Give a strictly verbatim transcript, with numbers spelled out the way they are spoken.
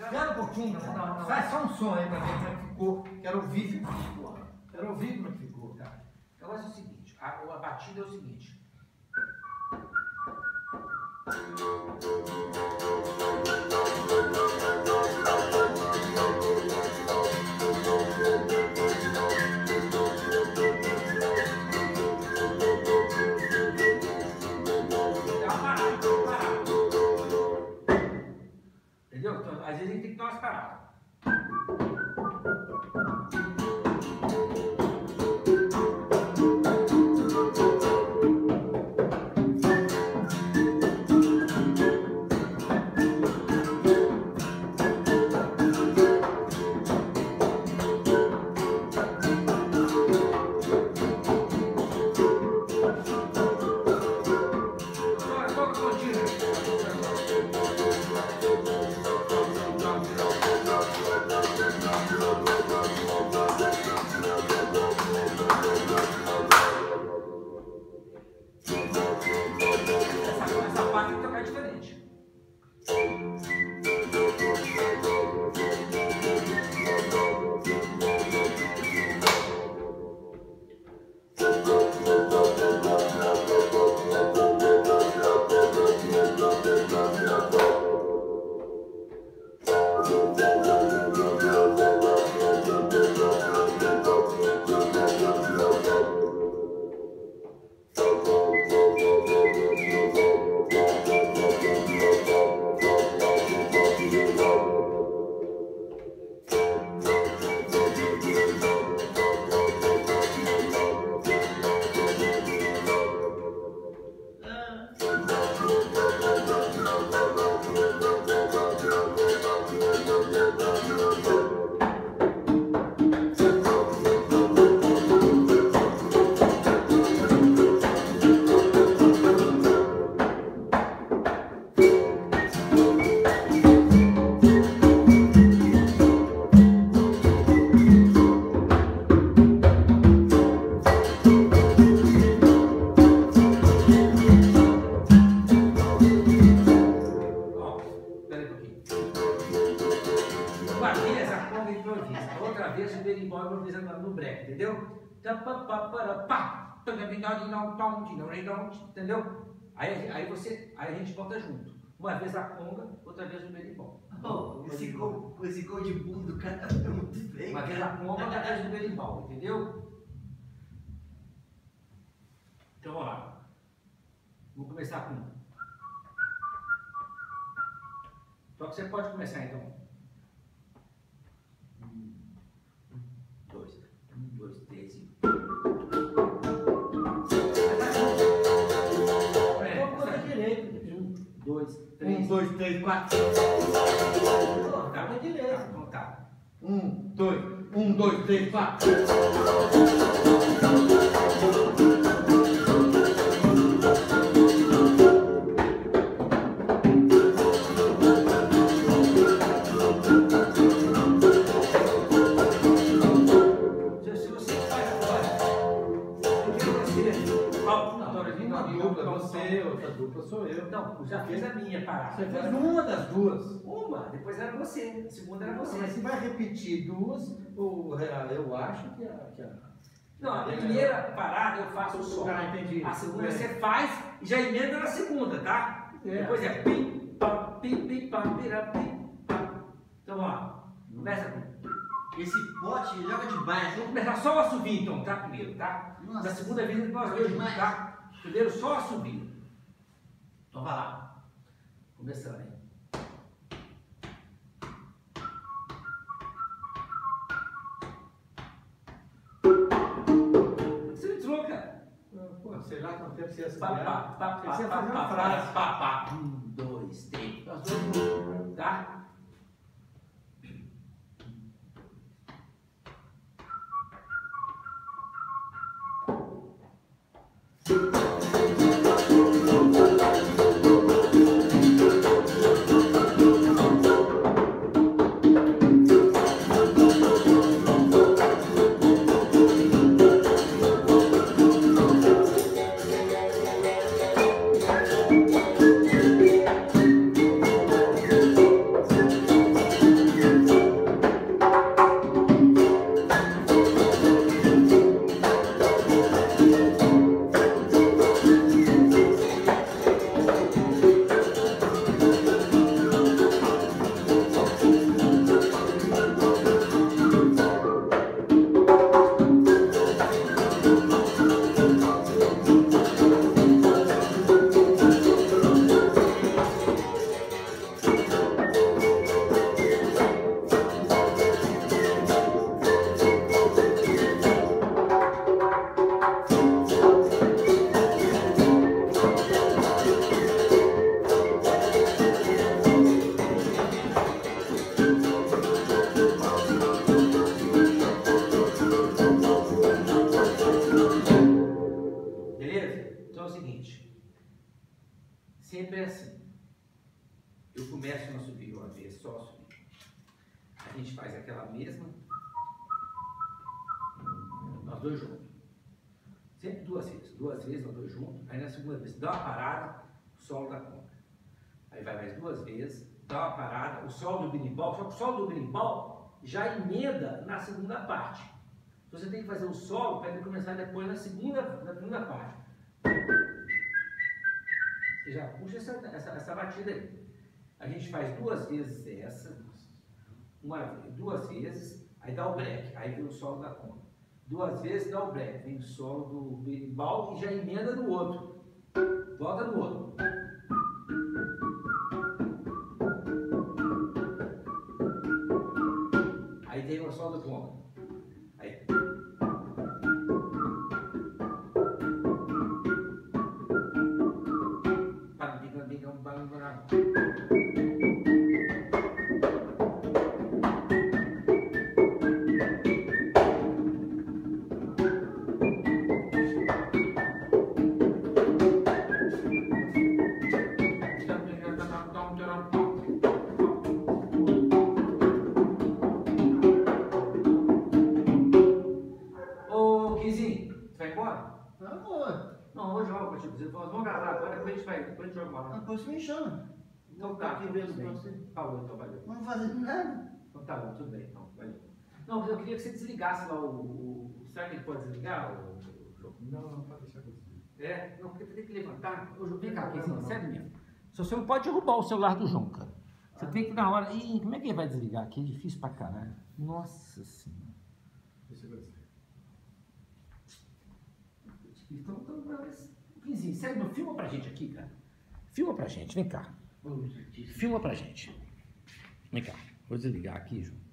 Espera um pouquinho, não, não, não. Faz só um som aí pra ver como é que ficou. Quero ouvir como é que ficou. Quero ouvir como é que ficou. Tá. Então vai ser o seguinte, a, a batida é o seguinte. Entendeu? Então, às vezes a gente tem que dar umas paradas. Entendeu? Entendeu? Aí, aí você, aí a gente volta junto. Uma vez a conga, outra vez o berimbau. Oh, esse gol, esse gol de bunda do cara é muito bem. Uma vez a conga, outra vez o berimbau, entendeu? Então vamos lá. Vamos começar com. Só que você pode começar então. Um, dois, um, dois, três e. Dois, três. Um, dois, três, quatro. Tá na direita. Então tá. Um, dois, um, dois, três, quatro. Se você faz agora, uma dupla você, outra dupla sou eu. não, já fez a minha parada. Você fez uma das duas. Uma, depois era você, a segunda era você. Mas se vai repetir duas, ou, eu acho que a. Que a... Não, a primeira parada eu faço só. Ah, entendi. A segunda É. você faz e já emenda na segunda, tá? É. Depois é pim, pam, pim, pim, pam, pira, pim, pam. Então vamos lá. Começa com. Esse pote joga de baixo. Vamos começar só o assobio então, tá? Primeiro, tá? Nossa. Da segunda vez nós dois juntos, tá? Primeiro só o assobio. Então vai lá. Começando aí. Você me entrou, cara. Pô, sei lá quanto tempo você ia Pá, pá, pá, pá, Você ia pá, fazer uma pá, frase. pá, pá. Um, dois, três. Nós dois juntos, tá? sempre é assim. Eu começo no assobio uma vez, só assobio. A gente faz aquela mesma, nós dois juntos. Sempre duas vezes. Duas vezes nós dois juntos. Aí na segunda vez, dá uma parada, o solo da conga. Aí vai mais duas vezes, dá uma parada, o solo do berimbau, só que o solo do berimbau já emenda na segunda parte. Então você tem que fazer o solo para ele começar depois na segunda, na segunda parte. Você já puxa essa, essa, essa batida aí. A gente faz duas vezes essa, uma, duas vezes, aí dá o break, aí vem o solo da conga. Duas vezes dá o break, vem o solo do berimbau e já emenda no outro. Volta no outro. Aí tem o solo da conga. Aí. Ô, Quinzinho, você vai embora? Tá boa. Não, eu jogo contigo. Você falou, vamos gravar agora, depois a gente vai, depois a gente joga bola. Depois você me chama. Então tá, aqui tudo vendo bem. pra você. Falou, então valeu. Não vou fazer nada. Então tá bom, tudo bem, então, valeu. Não, mas eu queria que você desligasse lá o... o será que ele pode desligar o, o jogo? Não, não, pode deixar comigo. É? Não, porque tem que levantar. Ô, João, vem cá, Quinzinho, sério mesmo. Você não pode derrubar o celular do João, cara. Você tem que na hora... Ih, como é que ele vai desligar aqui? É difícil pra caralho. Nossa Senhora. Deixa eu ver. Então, então, Quinzinho, sério, meu, filma pra gente aqui, cara. Filma pra gente, vem cá. Filma pra gente. Vem cá. Vou desligar aqui, João.